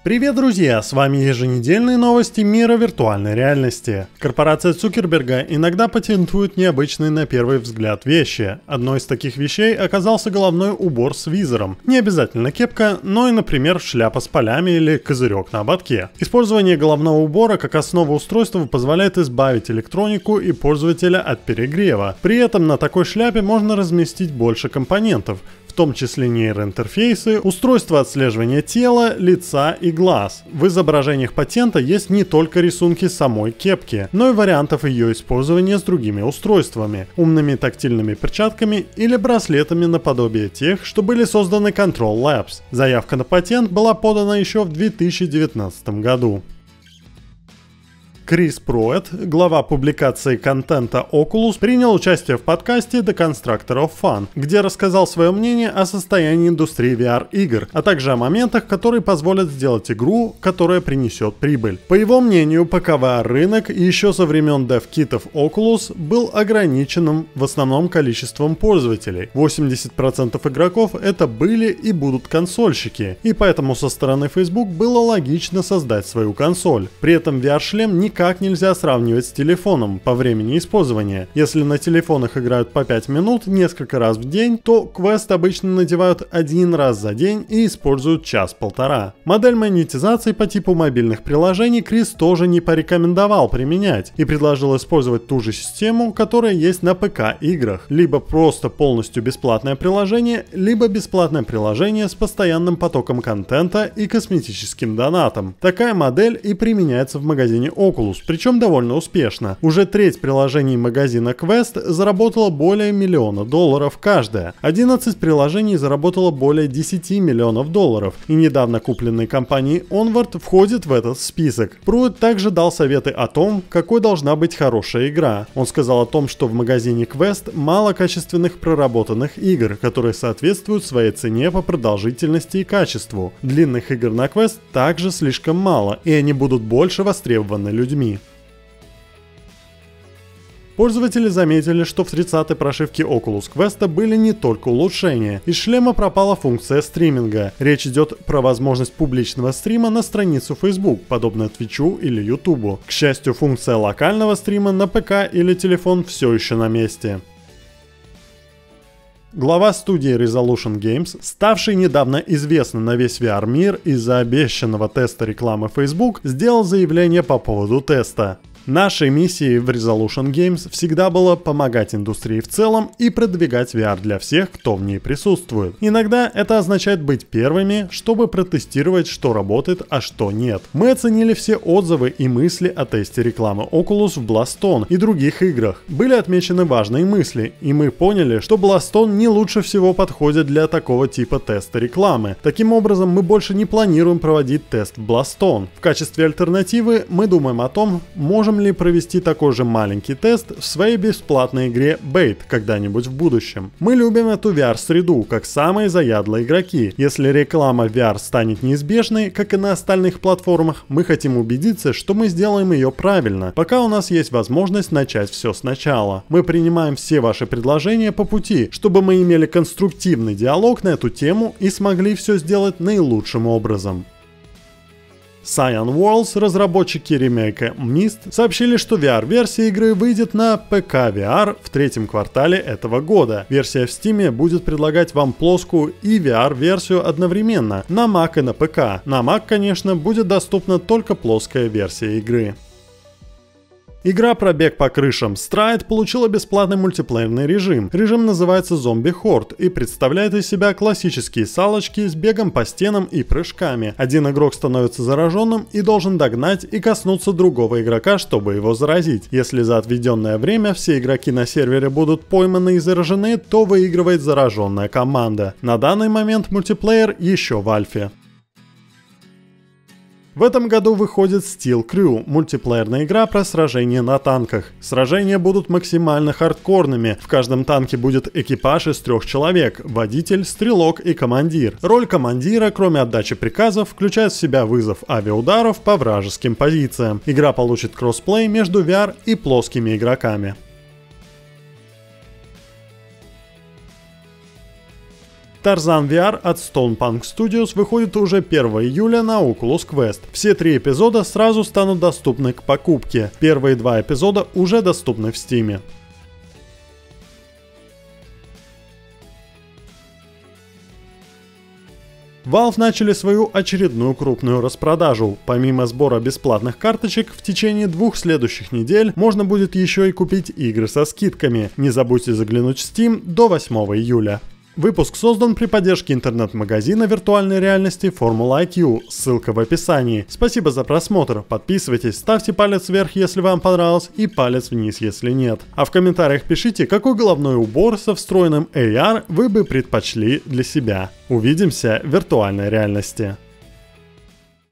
Привет, друзья! С вами еженедельные новости мира виртуальной реальности. Корпорация Цукерберга иногда патентует необычные на первый взгляд вещи. Одной из таких вещей оказался головной убор с визором. Не обязательно кепка, но и, например, шляпа с полями или козырек на ободке. Использование головного убора как основа устройства позволяет избавить электронику и пользователя от перегрева. При этом на такой шляпе можно разместить больше компонентов, в том числе нейроинтерфейсы, устройства отслеживания тела, лица и глаз. В изображениях патента есть не только рисунки самой кепки, но и вариантов ее использования с другими устройствами, умными тактильными перчатками или браслетами наподобие тех, что были созданы Control Labs. Заявка на патент была подана еще в 2019 году. Крис Пруэтт, глава публикации контента Oculus, принял участие в подкасте The Constructor of Fun, где рассказал свое мнение о состоянии индустрии VR-игр, а также о моментах, которые позволят сделать игру, которая принесет прибыль. По его мнению, ПК-VR рынок еще со времен DevKitов Oculus был ограниченным в основном количеством пользователей. 80% игроков это были и будут консольщики, и поэтому со стороны Facebook было логично создать свою консоль. При этом VR-шлем никак нельзя сравнивать с телефоном по времени использования. Если на телефонах играют по 5 минут несколько раз в день, то Quest обычно надевают один раз за день и используют час-полтора. Модель монетизации по типу мобильных приложений Крис тоже не порекомендовал применять и предложил использовать ту же систему, которая есть на ПК-играх. Либо просто полностью бесплатное приложение, либо бесплатное приложение с постоянным потоком контента и косметическим донатом. Такая модель и применяется в магазине Oculus, причем довольно успешно. Уже треть приложений магазина Quest заработала более $1 миллиона каждая. 11 приложений заработало более $10 миллионов, и недавно купленный компанией Onward входит в этот список. Пруэтт также дал советы о том, какой должна быть хорошая игра. Он сказал о том, что в магазине Quest мало качественных проработанных игр, которые соответствуют своей цене по продолжительности и качеству. Длинных игр на Quest также слишком мало, и они будут больше востребованы людьми. Пользователи заметили, что в 30-й прошивке Oculus Quest были не только улучшения. Из шлема пропала функция стриминга. Речь идет про возможность публичного стрима на страницу Facebook, подобно Twitch или YouTube. К счастью, функция локального стрима на ПК или телефон все еще на месте. Глава студии Resolution Games, ставший недавно известным на весь VR-мир из-за обещанного теста рекламы Facebook, сделал заявление по поводу теста. Нашей миссией в Resolution Games всегда было помогать индустрии в целом и продвигать VR для всех, кто в ней присутствует. Иногда это означает быть первыми, чтобы протестировать, что работает, а что нет. Мы оценили все отзывы и мысли о тесте рекламы Oculus в Blaston и других играх. Были отмечены важные мысли, и мы поняли, что Blaston не лучше всего подходит для такого типа теста рекламы. Таким образом, мы больше не планируем проводить тест в Blaston. В качестве альтернативы мы думаем о том, можем ли провести такой же маленький тест в своей бесплатной игре Bait когда-нибудь в будущем. Мы любим эту VR-среду, как самые заядлые игроки. Если реклама VR станет неизбежной, как и на остальных платформах, мы хотим убедиться, что мы сделаем ее правильно, пока у нас есть возможность начать все сначала. Мы принимаем все ваши предложения по пути, чтобы мы имели конструктивный диалог на эту тему и смогли все сделать наилучшим образом. Cyan Worlds, разработчики ремейка Myst, сообщили, что VR-версия игры выйдет на ПК VR в третьем квартале этого года. Версия в Steam будет предлагать вам плоскую и VR-версию одновременно на Mac и на ПК. На Mac, конечно, будет доступна только плоская версия игры. Игра про бег по крышам Stride получила бесплатный мультиплеерный режим. Режим называется Zombie Horde и представляет из себя классические салочки с бегом по стенам и прыжками. Один игрок становится зараженным и должен догнать и коснуться другого игрока, чтобы его заразить. Если за отведенное время все игроки на сервере будут пойманы и заражены, то выигрывает зараженная команда. На данный момент мультиплеер еще в альфе. В этом году выходит Steel Crew, мультиплеерная игра про сражения на танках. Сражения будут максимально хардкорными. В каждом танке будет экипаж из 3 человек – водитель, стрелок и командир. Роль командира, кроме отдачи приказов, включает в себя вызов авиаударов по вражеским позициям. Игра получит кроссплей между VR и плоскими игроками. Tarzan VR от Stone Punk Studios выходит уже 1 июля на Oculus Quest. Все 3 эпизода сразу станут доступны к покупке. Первые 2 эпизода уже доступны в Steam. Valve начали свою очередную крупную распродажу. Помимо сбора бесплатных карточек, в течение 2 следующих недель можно будет еще и купить игры со скидками. Не забудьте заглянуть в Steam до 8 июля. Выпуск создан при поддержке интернет-магазина виртуальной реальности Formula IQ, ссылка в описании. Спасибо за просмотр, подписывайтесь, ставьте палец вверх, если вам понравилось, и палец вниз, если нет. А в комментариях пишите, какой головной убор со встроенным AR вы бы предпочли для себя. Увидимся в виртуальной реальности.